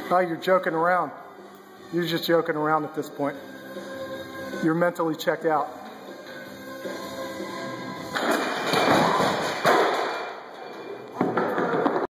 Oh, you're joking around. You're just joking around at this point. You're mentally checked out.